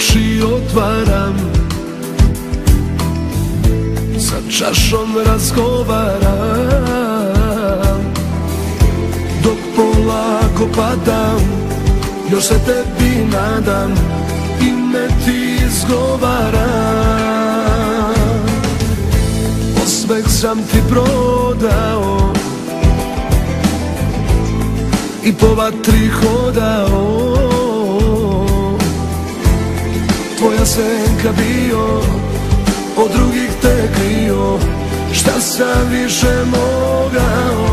oči otvaram, sa čašom razgovaram, dok polako padam, još se tebi nadam, ime ti izgovaram. Osmeh sam ti prodao i po vatri hodao, tvoja senka bio, od drugih te krio, šta sam više mogao.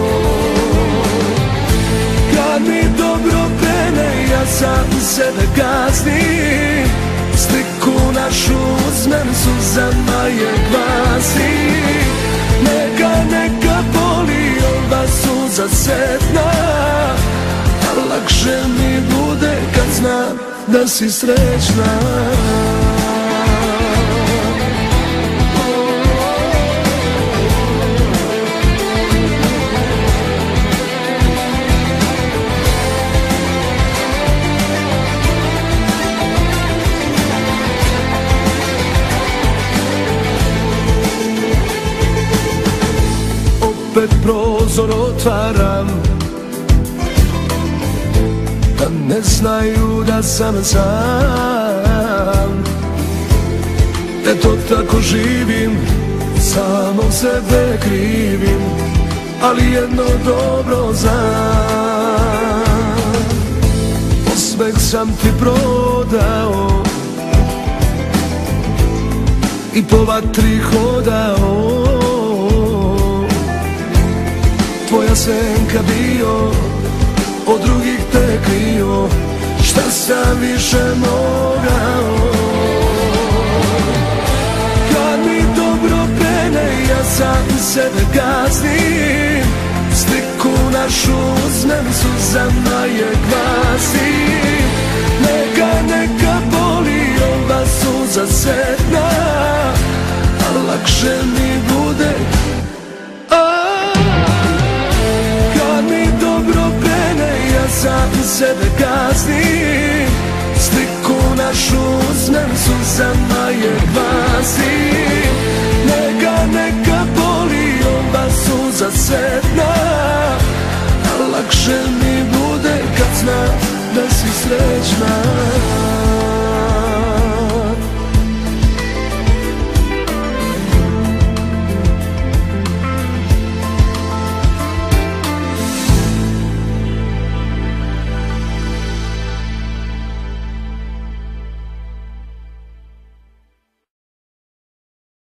Kad mi dobro krene, ja sam sebe kaznim, sliku našu uzmem, suzama je glasim. Neka boli ova suza setna, a lakše mi bude kad znam da si srećna. Opet prozor otvaram, da ne znaju da sam sam. Eto tako živim, samom sebe krivim, ali jedno dobro znam. Osmeh sam ti prodao i po vatri hodao, tvoja senka bio, od drugih te krio, šta sam više mogao. Kad mi dobro krene, ja sam sebe kaznim, sliku našu uzmem, suzama je glasim. Neka boli ova suza setna, a lakše mi bude. Sam sebe kaznim, sliku našu uzmem, suzama je glasim. Neka boli ova suza setna, a lakše mi bude kad znam da si srećna.